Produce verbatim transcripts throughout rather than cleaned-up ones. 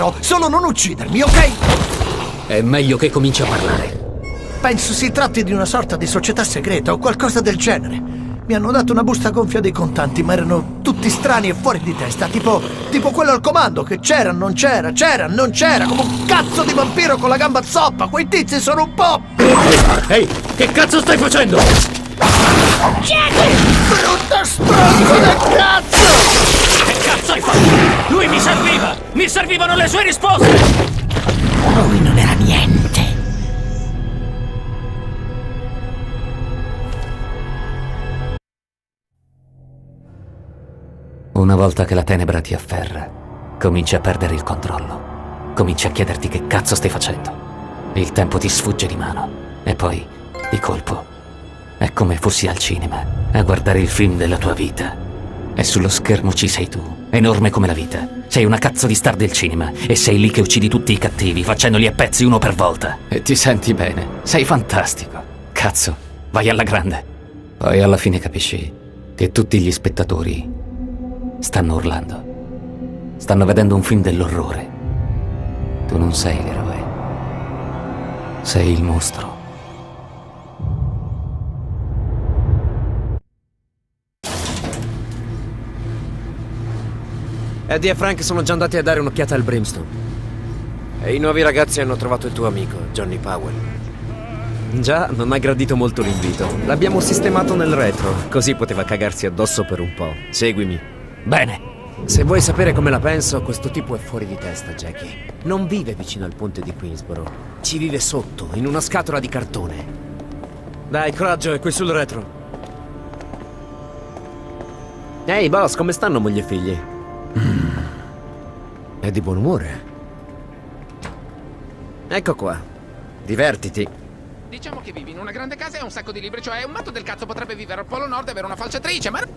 però, solo non uccidermi, ok? È meglio che cominci a parlare. Penso si tratti di una sorta di società segreta o qualcosa del genere. Mi hanno dato una busta gonfia dei contanti, ma erano tutti strani e fuori di testa. Tipo, tipo quello al comando, che c'era, non c'era, c'era, non c'era, come un cazzo di vampiro con la gamba zoppa. Quei tizi sono un po'... Ehi, che cazzo stai facendo? Jackie! Brutta stronzo del cazzo! Che cazzo hai fatto? Lui mi serviva! Mi servivano le sue risposte! Lui non era niente. Una volta che la tenebra ti afferra, cominci a perdere il controllo. Cominci a chiederti che cazzo stai facendo. Il tempo ti sfugge di mano. E poi, di colpo, è come fossi al cinema, a guardare il film della tua vita. E sullo schermo ci sei tu, enorme come la vita. Sei una cazzo di star del cinema e sei lì che uccidi tutti i cattivi, facendoli a pezzi uno per volta. E ti senti bene. Sei fantastico. Cazzo, vai alla grande. Poi alla fine capisci che tutti gli spettatori stanno urlando. Stanno vedendo un film dell'orrore. Tu non sei l'eroe. Sei il mostro. Eddie e Frank sono già andati a dare un'occhiata al Brimstone. E i nuovi ragazzi hanno trovato il tuo amico, Johnny Powell. Già, non ha gradito molto l'invito. L'abbiamo sistemato nel retro, così poteva cagarsi addosso per un po'. Seguimi. Bene. Se vuoi sapere come la penso, questo tipo è fuori di testa, Jackie. Non vive vicino al ponte di Queensboro. Ci vive sotto, in una scatola di cartone. Dai, coraggio, è qui sul retro. Ehi, boss, come stanno moglie e figli? Mm. È di buon umore. Ecco qua. Divertiti. Diciamo che vivi in una grande casa e hai un sacco di libri, cioè un matto del cazzo potrebbe vivere al Polo Nord e avere una falciatrice, ma...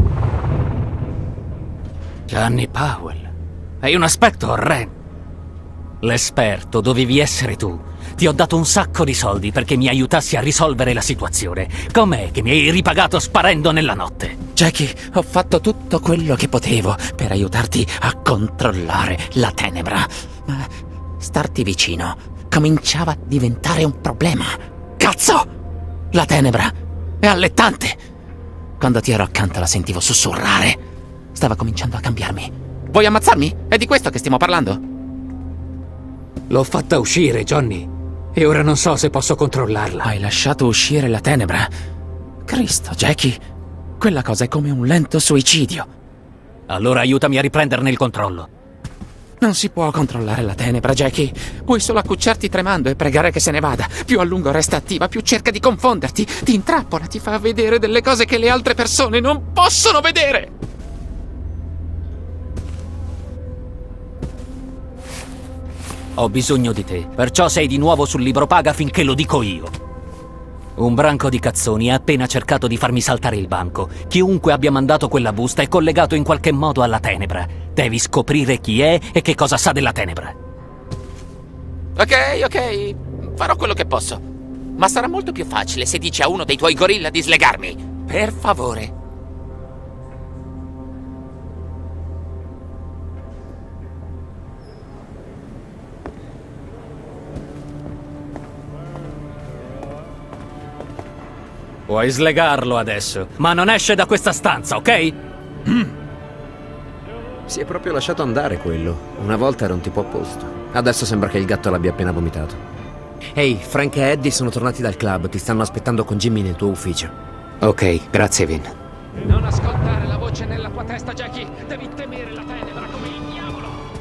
Johnny Powell. Hai un aspetto orrendo. L'esperto dovevi essere tu. Ti ho dato un sacco di soldi perché mi aiutassi a risolvere la situazione. Com'è che mi hai ripagato sparendo nella notte? Jackie, ho fatto tutto quello che potevo per aiutarti a controllare la tenebra. Ma starti vicino cominciava a diventare un problema. Cazzo! La tenebra è allettante. Quando ti ero accanto la sentivo sussurrare. Stava cominciando a cambiarmi. Vuoi ammazzarmi? È di questo che stiamo parlando? L'ho fatta uscire, Johnny. E ora non so se posso controllarla. Hai lasciato uscire la tenebra? Cristo, Jackie. Quella cosa è come un lento suicidio. Allora aiutami a riprenderne il controllo. Non si può controllare la tenebra, Jackie. Puoi solo accucciarti tremando e pregare che se ne vada. Più a lungo resta attiva, più cerca di confonderti. Ti intrappola, ti fa vedere delle cose che le altre persone non possono vedere. Ho bisogno di te, perciò sei di nuovo sul libro paga finché lo dico io. Un branco di cazzoni ha appena cercato di farmi saltare il banco. Chiunque abbia mandato quella busta è collegato in qualche modo alla tenebra. Devi scoprire chi è e che cosa sa della tenebra. Ok, ok, farò quello che posso. Ma sarà molto più facile se dici a uno dei tuoi gorilla di slegarmi. Per favore. Puoi slegarlo adesso, ma non esce da questa stanza, ok? Mm. Si è proprio lasciato andare quello. Una volta era un tipo a posto. Adesso sembra che il gatto l'abbia appena vomitato. Ehi, Frank e Eddie sono tornati dal club. Ti stanno aspettando con Jimmy nel tuo ufficio. Ok, grazie, Vin. Non ascoltare la voce nella tua testa, Jackie. Devi temere la tenebra come il diavolo.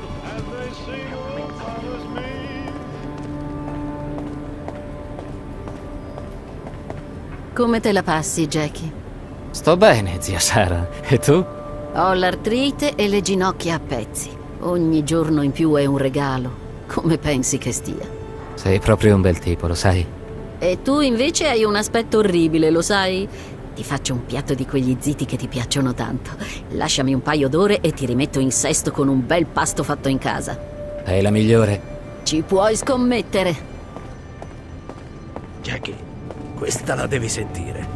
Come te la passi, Jackie? Sto bene, zia Sara. E tu? Ho l'artrite e le ginocchia a pezzi. Ogni giorno in più è un regalo. Come pensi che stia? Sei proprio un bel tipo, lo sai? E tu invece hai un aspetto orribile, lo sai? Ti faccio un piatto di quegli ziti che ti piacciono tanto. Lasciami un paio d'ore e ti rimetto in sesto con un bel pasto fatto in casa. Sei la migliore. Ci puoi scommettere. Jackie, questa la devi sentire.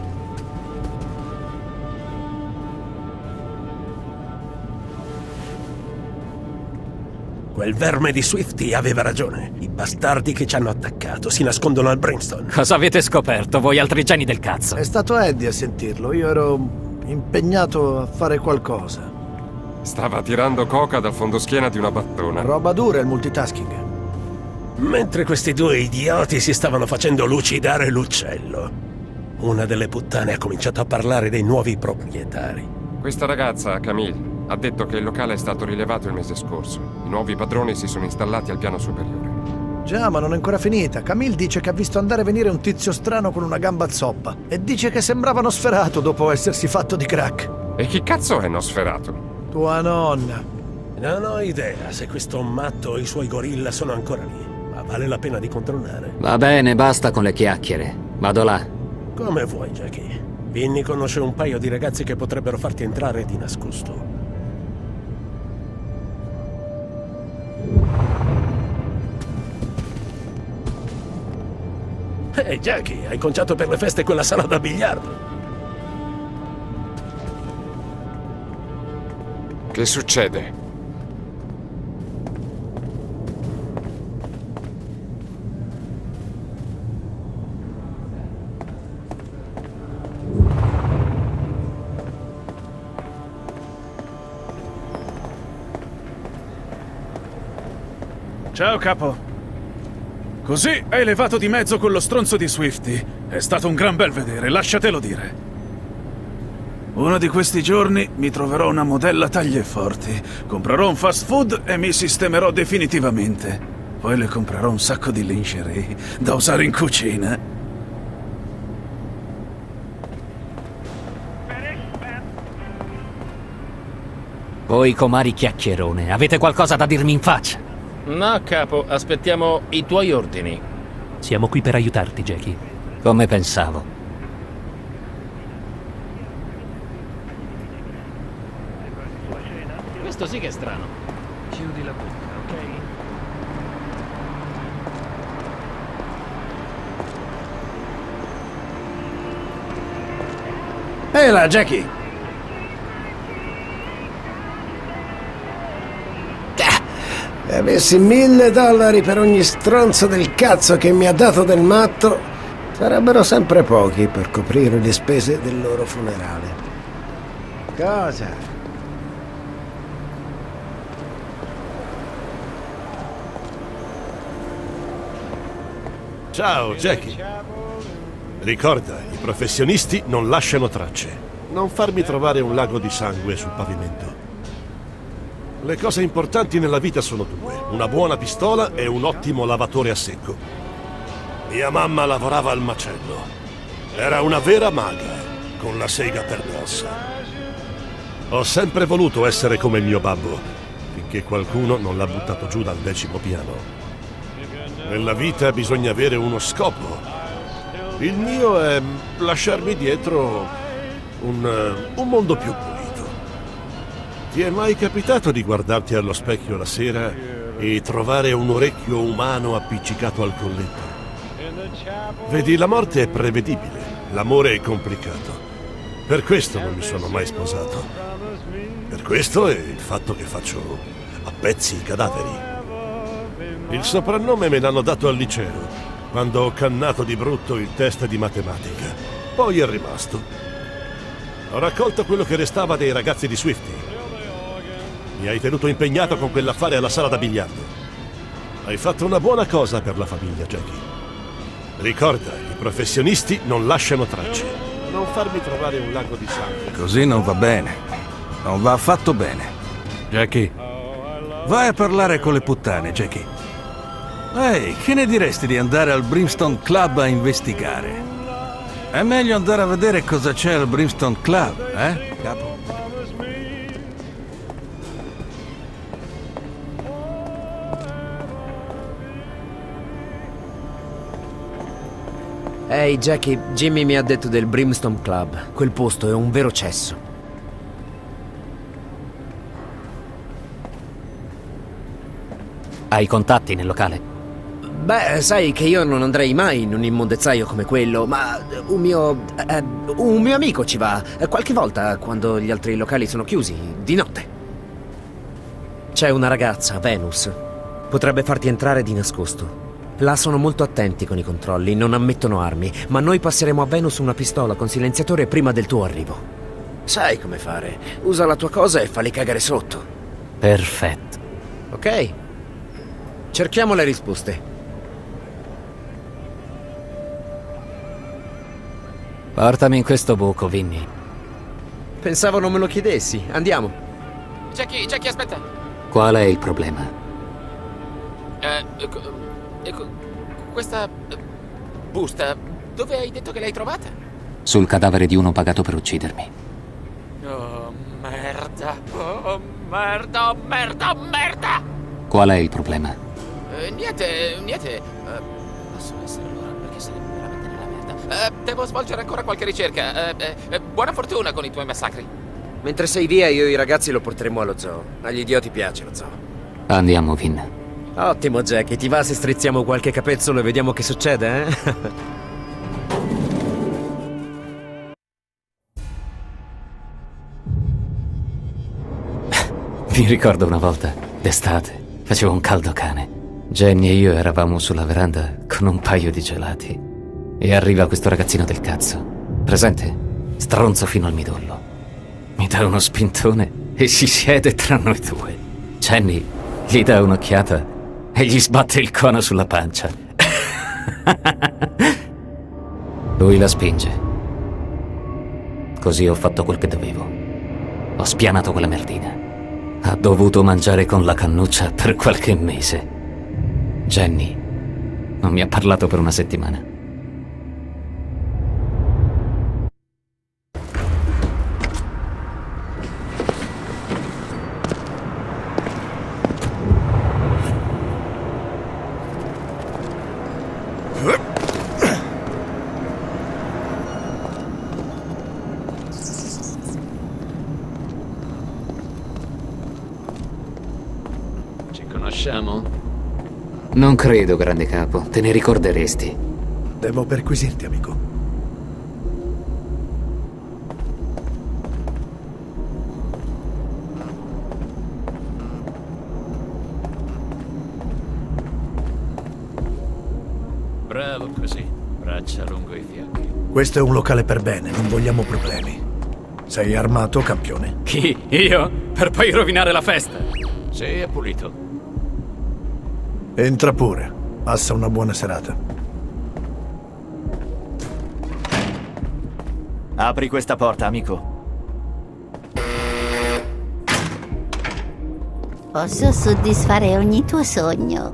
Quel verme di Swifty aveva ragione. I bastardi che ci hanno attaccato si nascondono al Brimstone. Cosa avete scoperto, voi altri geni del cazzo? È stato Eddie a sentirlo. Io ero impegnato a fare qualcosa. Stava tirando coca dal fondoschiena di una battona. Roba dura il multitasking. Mentre questi due idioti si stavano facendo lucidare l'uccello, una delle puttane ha cominciato a parlare dei nuovi proprietari. Questa ragazza, Camille, ha detto che il locale è stato rilevato il mese scorso. I nuovi padroni si sono installati al piano superiore. Già, ma non è ancora finita. Camille dice che ha visto andare a venire un tizio strano con una gamba zoppa. E dice che sembrava Nosferatu dopo essersi fatto di crack. E chi cazzo è Nosferatu? Tua nonna. Non ho idea se questo matto e i suoi gorilla sono ancora lì, ma vale la pena di controllare. Va bene, basta con le chiacchiere. Vado là. Come vuoi, Jackie. Vinny conosce un paio di ragazzi che potrebbero farti entrare di nascosto. Ehi, hey, Jackie, hai conciato per le feste quella sala da biliardo. Che succede? Ciao, capo. Così hai levato di mezzo quello stronzo di Swifty. È stato un gran bel vedere, lasciatelo dire. Uno di questi giorni mi troverò una modella taglie forti, comprerò un fast food e mi sistemerò definitivamente. Poi le comprerò un sacco di lingerie da usare in cucina. Voi comari chiacchierone, avete qualcosa da dirmi in faccia? No, capo, aspettiamo i tuoi ordini. Siamo qui per aiutarti, Jackie. Come pensavo. Questo sì che è strano. Chiudi la bocca, ok? Ehi là, Jackie! Se avessi mille dollari per ogni stronzo del cazzo che mi ha dato del matto, sarebbero sempre pochi per coprire le spese del loro funerale. Cosa? Ciao, Jackie. Ricorda, i professionisti non lasciano tracce. Non farmi trovare un lago di sangue sul pavimento. Le cose importanti nella vita sono due, una buona pistola e un ottimo lavatore a secco. Mia mamma lavorava al macello. Era una vera maga, con la sega perversa. Ho sempre voluto essere come il mio babbo, finché qualcuno non l'ha buttato giù dal decimo piano. Nella vita bisogna avere uno scopo. Il mio è lasciarmi dietro un, un mondo più pulito. Ti è mai capitato di guardarti allo specchio la sera e trovare un orecchio umano appiccicato al colletto? Vedi, la morte è prevedibile, l'amore è complicato. Per questo non mi sono mai sposato. Per questo e il fatto che faccio a pezzi i cadaveri. Il soprannome me l'hanno dato al liceo, quando ho cannato di brutto il test di matematica. Poi è rimasto. Ho raccolto quello che restava dei ragazzi di Swifty. Mi hai tenuto impegnato con quell'affare alla sala da biliardo. Hai fatto una buona cosa per la famiglia, Jackie. Ricorda, i professionisti non lasciano tracce. Non farmi trovare un lago di sangue. Così non va bene. Non va affatto bene. Jackie, vai a parlare con le puttane, Jackie. Ehi, che ne diresti di andare al Brimstone Club a investigare? È meglio andare a vedere cosa c'è al Brimstone Club, eh, capo? Ehi, hey, Jackie, Jimmy mi ha detto del Brimstone Club. Quel posto è un vero cesso. Hai contatti nel locale? Beh, sai che io non andrei mai in un immondezzaio come quello, ma un mio... Eh, un mio amico ci va qualche volta quando gli altri locali sono chiusi, di notte. C'è una ragazza, Venus. Potrebbe farti entrare di nascosto. Là sono molto attenti con i controlli, non ammettono armi, ma noi passeremo a Venus una pistola con silenziatore prima del tuo arrivo. Sai come fare. Usa la tua cosa e falli cagare sotto. Perfetto. Ok. Cerchiamo le risposte. Portami in questo buco, Vinny. Pensavo non me lo chiedessi. Andiamo. Jackie, Jackie, aspetta. Qual è il problema? Eh, ecco, ecco, questa eh, busta, dove hai detto che l'hai trovata? Sul cadavere di uno pagato per uccidermi. Oh, merda. Oh, merda, oh, merda, oh, merda! Qual è il problema? Eh, niente, niente. Eh, posso essere allora perché saremo veramente nella merda. Eh, devo svolgere ancora qualche ricerca. Eh, eh, buona fortuna con i tuoi massacri. Mentre sei via, io e i ragazzi lo porteremo allo zoo. Agli idioti piace lo zoo. Andiamo, Vin. Ottimo, Jackie. Ti va se strizziamo qualche capezzolo e vediamo che succede, eh? Mi ricordo una volta, d'estate, faceva un caldo cane. Jenny e io eravamo sulla veranda con un paio di gelati. E arriva questo ragazzino del cazzo. Presente? Stronzo fino al midollo. Mi dà uno spintone e si siede tra noi due. Jenny gli dà un'occhiata e gli sbatte il cono sulla pancia. Lui la spinge. Così ho fatto quel che dovevo. Ho spianato quella merdina. Ha dovuto mangiare con la cannuccia per qualche mese. Jenny non mi ha parlato per una settimana. Non credo, grande capo. Te ne ricorderesti. Devo perquisirti, amico. Bravo così. Braccia lungo i fianchi. Questo è un locale per bene, non vogliamo problemi. Sei armato, campione? Chi? Io? Per poi rovinare la festa? Sì, è pulito. Entra pure. Passa una buona serata. Apri questa porta, amico. Posso soddisfare ogni tuo sogno.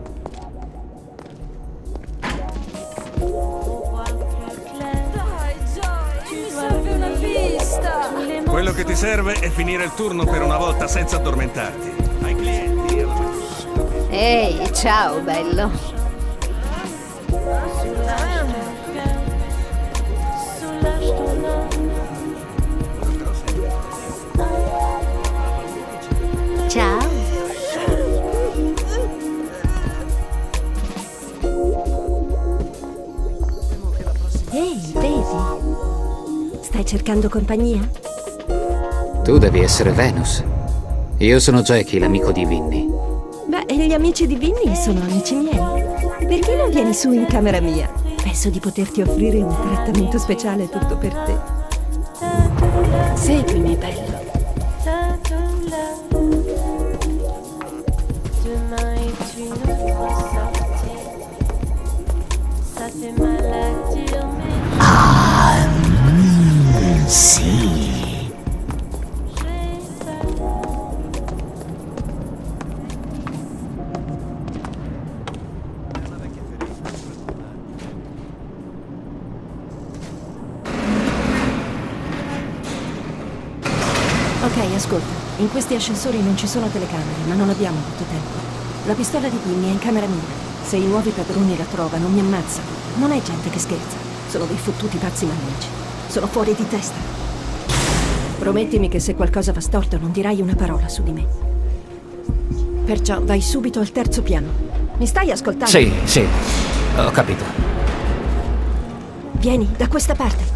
Quello che ti serve è finire il turno per una volta senza addormentarti. Ai clienti. Ehi, ciao, bello. Ciao. Ehi, vedi? Stai cercando compagnia? Tu devi essere Venus. Io sono Jackie, l'amico di Vinny. Beh, gli amici di Vinny sono amici miei. Perché non vieni su in camera mia? Penso di poterti offrire un trattamento speciale tutto per te. Seguimi, bello. Ah, mm, sì. Ok, ascolta. In questi ascensori non ci sono telecamere, ma non abbiamo molto tempo. La pistola di Vinny è in camera mia. Se i nuovi padroni la trovano, mi ammazzano. Non è gente che scherza. Sono dei fottuti pazzi malvagi. Sono fuori di testa. Promettimi che se qualcosa va storto non dirai una parola su di me. Perciò vai subito al terzo piano. Mi stai ascoltando? Sì, sì. Ho capito. Vieni, da questa parte.